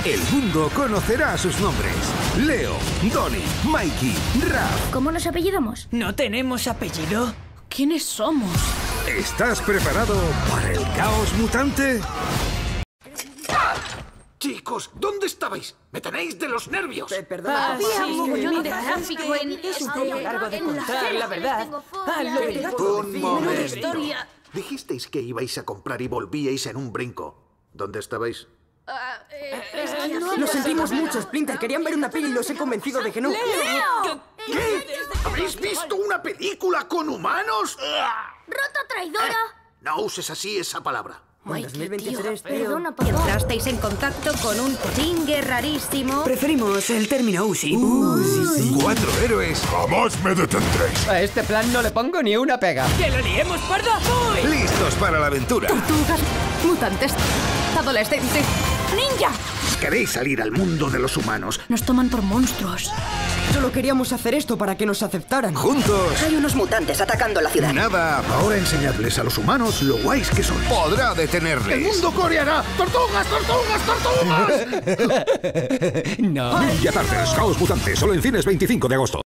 El mundo conocerá sus nombres. Leo, Donnie, Mikey, Raph. ¿Cómo nos apellidamos? ¿No tenemos apellido? ¿Quiénes somos? ¿Estás preparado para el caos mutante? Chicos, ¿dónde estabais? ¡Me tenéis de los nervios! Ah, Había sí, un mogollón de tráfico Es un poco largo de contar, la verdad. Lo del gato Un por fin, menuda momento. historia. Dijisteis que ibais a comprar y volvíais en un brinco. ¿Dónde estabais? Lo sentimos mucho, Splinter. Querían ver una peli y los he convencido de que no. ¿Qué? ¿Habéis visto una película con humanos? ¡Rota traidora! No uses así esa palabra. En 2023, tío. Perdona, papá. Entrasteis en contacto con un potingue rarísimo. Preferimos el término Uzi. 4 héroes Jamás me detendréis. A este plan no le pongo ni una pega. ¡Que lo liemos, parda! ¡Uy! listos para la aventura. Tortugas, mutantes, adolescentes, ninja. ¿Queréis salir al mundo de los humanos? Nos toman por monstruos. Solo queríamos hacer esto para que nos aceptaran. Juntos, Hay unos mutantes atacando la ciudad. nada Ahora enseñadles a los humanos lo guays que son. podrá detenerles. ¡El mundo coreará! ¡Tortugas, tortugas, tortugas! No. Ninja Turtles, Caos Mutante, solo en cines 25 de agosto.